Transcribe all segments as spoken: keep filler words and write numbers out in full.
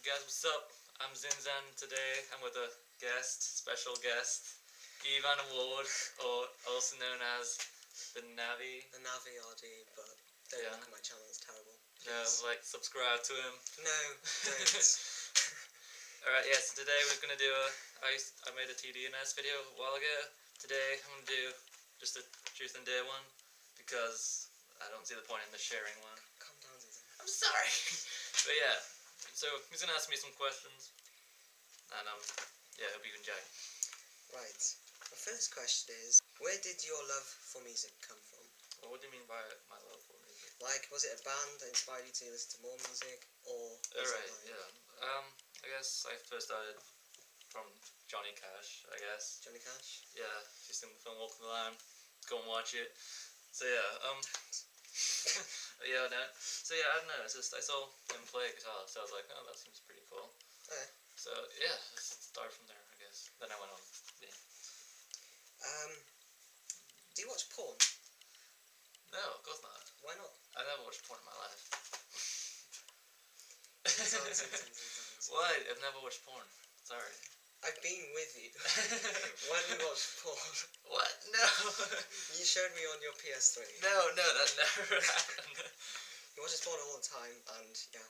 Guys, what's up? I'm Zinzan. Today I'm with a guest, special guest, Ifan Award, or also known as the Navi. The Navi R D, but don't Yeah. look at my channel, it's terrible. No, like, subscribe to him. No, don't. Alright, yeah, so today we're gonna do a, I, used, I made a T D N S video a while ago. Today I'm gonna do just a truth and dare one, because I don't see the point in the sharing one. Calm down, Zinzan. I'm sorry! But yeah, so he's gonna ask me some questions, and um, yeah, hope you enjoy. Right, the first question is, where did your love for music come from? Well, what do you mean by my love for music? Like, was it a band that inspired you to listen to more music, or was Alright, it like yeah. Um, I guess I first started from Johnny Cash, I guess. Johnny Cash? Yeah, if you've seen the film Walk the Line, go and watch it. So yeah, um, yeah, no. So yeah, I don't know, it's just, I saw him play guitar, so I was like, oh, that seems pretty cool. Okay. So yeah, let's start from there, I guess. Then I went on, yeah. Um, do you watch porn? No, of course not. Why not? I never watched porn in my life. Zinzan, Zinzan, Zinzan. Why? I've never watched porn. Sorry. I've been with you when we watched porn. What? No. You showed me on your P S three. No, no, that never happened. You watch porn all the time, and yeah.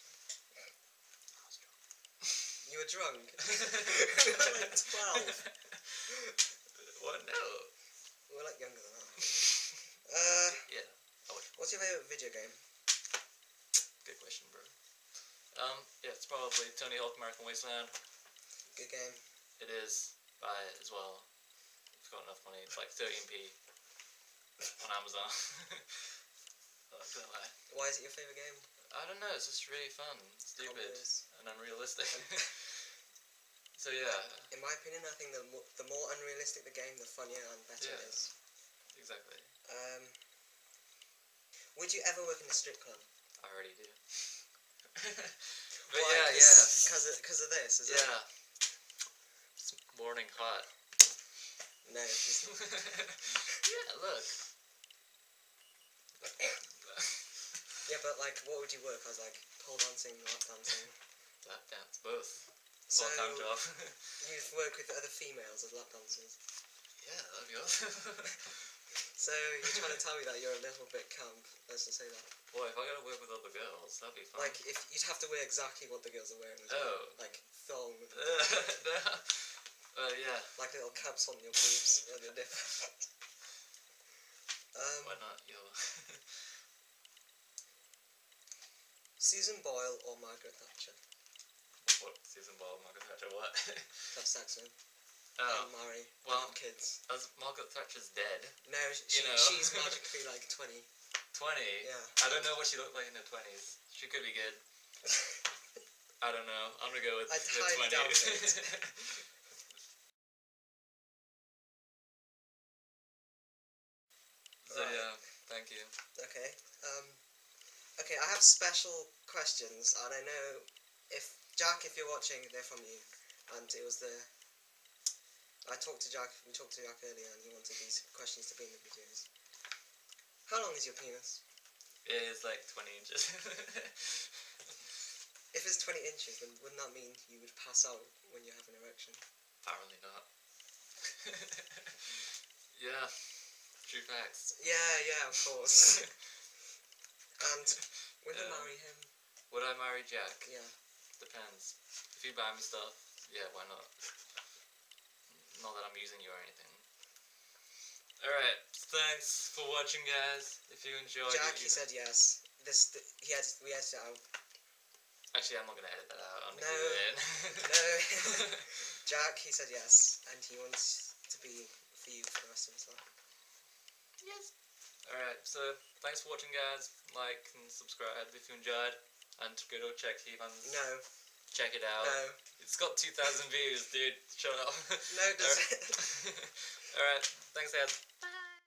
I was drunk. You were drunk? You were like twelve. What? No. We're like younger than that. Uh, Yeah. I watched. what's your favourite video game? Good question, bro. Um, yeah, it's probably Tony Hawk American Wasteland. Good game. It is. Buy it as well. If you've got enough money. It's like thirteen p on Amazon. Oh, don't lie. Why is it your favourite game? I don't know, it's just really fun, stupid, Commas. and unrealistic. So yeah, In my opinion, I think the more, the more unrealistic the game, the funnier and better Yeah. it is. exactly. Um, would you ever work in a strip club? I already do. But Why? yeah, Cause, yeah. Because of, cause of this, is Yeah. it? It's morning hot. No. It's not. Yeah, look. Yeah, but like, what would you work as? Like, pole dancing, lap dancing? Lap dance, both. So, Full-time job. you've worked with other females as lap dancers. Yeah, that'd be awesome. So, you're trying to tell me that you're a little bit camp, let's just say that. Boy, if I gotta work with other girls, that'd be fun. Like, if you'd have to wear exactly what the girls are wearing as well. Oh. Like, thong, No. Uh, yeah, like little caps on your boobs and your nip. Um, why not, yo? Susan Boyle or Margret Thatcher? What, Susan Boyle, Margaret Thatcher, what? Have sex with, Oh, and marry, well, and have kids. as Margaret Thatcher's dead. No, she, you know. she's magically like twenty. twenty? Yeah. I don't know what she looked like in her twenties. She could be good. I don't know. I'm gonna go with I'd her highly doubt twenties. it. So Right. yeah, thank you. Okay. Um, okay, I have special questions, and I know if Jack, if you're watching, they're from you, and it was the. I talked to Jack. We talked to Jack earlier, and he wanted these questions to be in the videos. How long is your penis? It is like twenty inches. If it's twenty inches, then wouldn't that mean you would pass out when you have an erection? Apparently not. Yeah, true facts. Yeah, yeah, of course. And would you Yeah. marry him? Would I marry Jack? Yeah. Depends. If you buy me stuff, yeah, why not? Not that I'm using you or anything. Alright, thanks for watching, guys. If you enjoyed Jack, it, he you- said yes. This, th he had, we had it out. Actually, I'm not gonna edit that out. I'm gonna No. leave it in. No. Jack, he said yes, and he wants to be for you for the rest of his life. Yes. Alright, so thanks for watching, guys. Like and subscribe if you enjoyed. And go to check Ivan's. No. Check it out. No. It's got two thousand views, dude. Shut up. No, does it? Alright, thanks, guys. Bye.